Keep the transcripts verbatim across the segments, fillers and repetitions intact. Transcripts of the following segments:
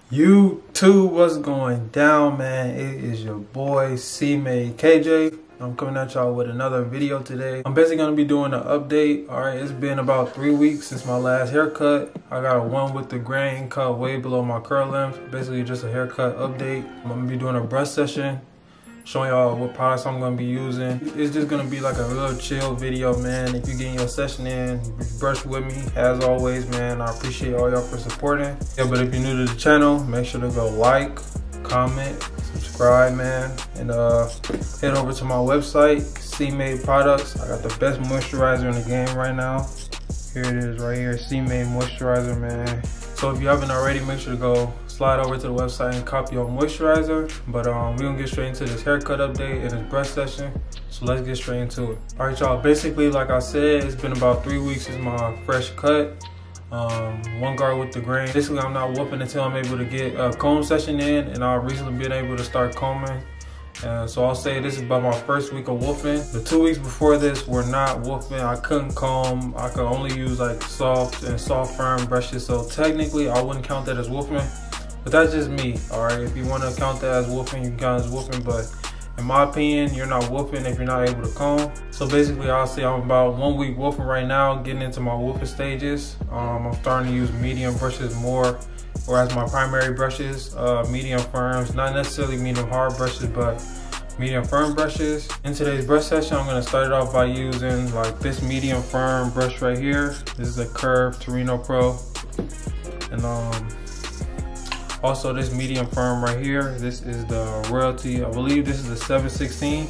YouTube, what's going down, man? It is your boy Seamade K J. I'm coming at y'all with another video today. I'm basically gonna be doing an update. All right, it's been about three weeks since my last haircut. I got a one with the grain cut way below my curl length. Basically just a haircut update. I'm gonna be doing a brush session, showing y'all what products I'm gonna be using. It's just gonna be like a real chill video, man. If you're getting your session in, brush with me. As always, man, I appreciate all y'all for supporting. Yeah, but if you're new to the channel, make sure to go like, comment, subscribe, man, and uh, head over to my website, Seamade Products. I got the best moisturizer in the game right now. Here it is right here, Seamade moisturizer, man. So if you haven't already, make sure to go slide over to the website and copy your moisturizer. But um, we're gonna get straight into this haircut update and this brush session. So let's get straight into it. All right, y'all, basically, like I said, it's been about three weeks since my fresh cut. Um, one guard with the grain. Basically, I'm not whooping until I'm able to get a comb session in, and I've recently been able to start combing. Uh, so I'll say this is about my first week of woofing. The two weeks before this were not woofing. I couldn't comb. I could only use like soft and soft firm brushes. So technically, I wouldn't count that as woofing. But that's just me, all right? If you want to count that as woofing, you can count it as woofing. But in my opinion, you're not woofing if you're not able to comb. So basically, I'll say I'm about one week woofing right now, getting into my woofing stages. Um, I'm starting to use medium brushes more, or as my primary brushes, uh, medium firms, not necessarily medium hard brushes, but medium firm brushes. In today's brush session, I'm gonna start it off by using like this medium firm brush right here. This is a Curve Torino Pro. And um, also this medium firm right here. This is the Royalty, I believe this is the seven sixteen.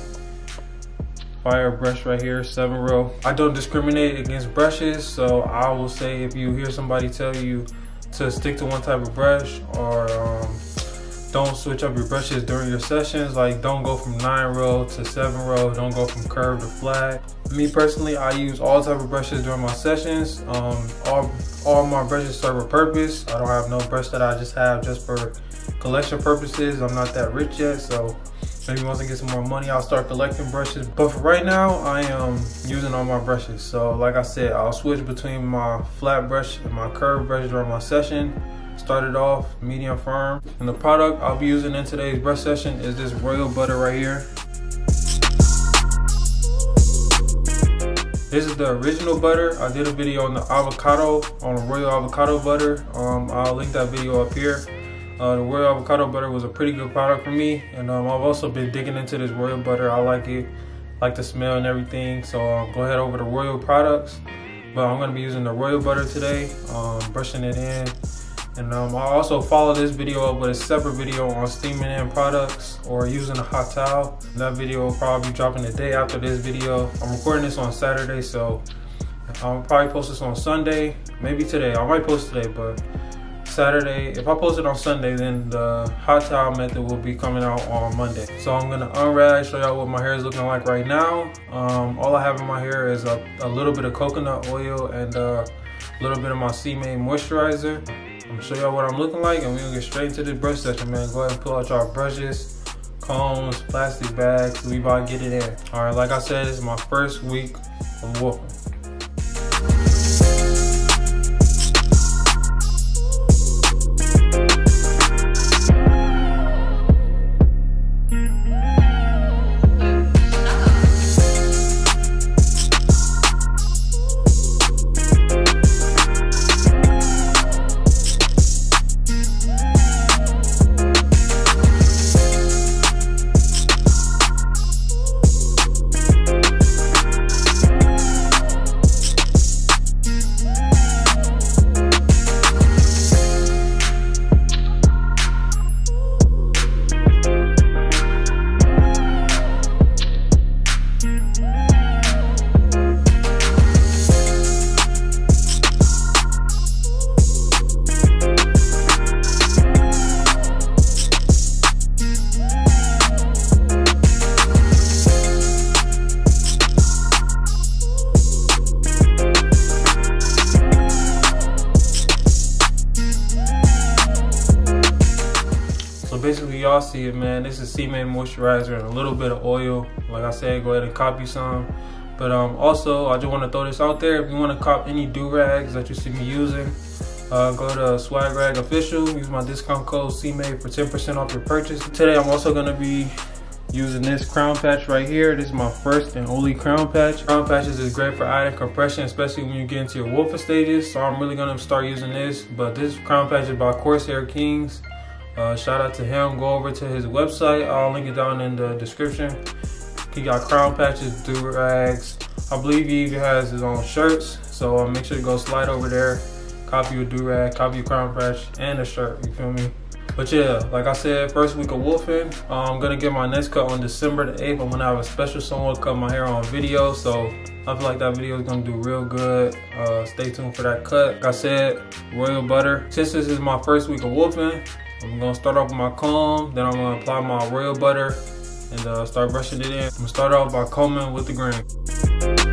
Fire brush right here, seven row. I don't discriminate against brushes, so I will say if you hear somebody tell you to stick to one type of brush, or um, don't switch up your brushes during your sessions, like don't go from nine row to seven row, don't go from curved to flat. Me personally, I use all type of brushes during my sessions. Um, all, all my brushes serve a purpose. I don't have no brush that I just have just for collection purposes. I'm not that rich yet, so maybe once I get some more money, I'll start collecting brushes. But for right now, I am using all my brushes. So like I said, I'll switch between my flat brush and my curved brush during my session. Started off medium firm. And the product I'll be using in today's brush session is this royal butter right here. This is the original butter. I did a video on the avocado, on the royal avocado butter. Um, I'll link that video up here. Uh, the royal avocado butter was a pretty good product for me, and um, I've also been digging into this royal butter. I like it, like the smell and everything. So um, go ahead over to Royal Products. But I'm gonna be using the royal butter today, um, brushing it in. And um, I'll also follow this video up with a separate video on steaming in products or using a hot towel. That video will probably be dropping the day after this video. I'm recording this on Saturday, so I'll probably post this on Sunday, maybe today. I might post today, but Saturday. If I post it on Sunday, then the hot towel method will be coming out on Monday. So I'm gonna unrag, show y'all what my hair is looking like right now. Um, all I have in my hair is a, a little bit of coconut oil and uh, a little bit of my Seamade moisturizer. I'm gonna show y'all what I'm looking like, and we're gonna get straight into this brush session, man. Go ahead and pull out y'all brushes, combs, plastic bags. We about to get it in. All right, like I said, this is my first week of woofing. Basically, y'all see it, man. This is Seamade moisturizer and a little bit of oil. Like I said, go ahead and copy some. But um, also, I just want to throw this out there. If you want to cop any do-rags that you see me using, Uh, go to Swag Rag Official, use my discount code Seamade for ten percent off your purchase. Today I'm also gonna be using this crown patch right here. This is my first and only crown patch. Crown patches is great for adding compression, especially when you get into your wolfing stages. So I'm really gonna start using this. But this crown patch is by Corsair Kings. Uh, shout out to him. Go over to his website. I'll link it down in the description. He got crown patches, do-rags. I believe he even has his own shirts. So uh, make sure to go slide over there, copy a do-rag, copy a crown patch, and a shirt, you feel me? But yeah, like I said, first week of wolfing. Uh, I'm gonna get my next cut on December the eighth. I'm gonna have a special someone cut my hair on video. So I feel like that video is gonna do real good. Uh, stay tuned for that cut. Like I said, royal butter. Since this is my first week of wolfing, I'm gonna start off with my comb, then I'm gonna apply my royal butter and uh, start brushing it in. I'm gonna start off by combing with the grain.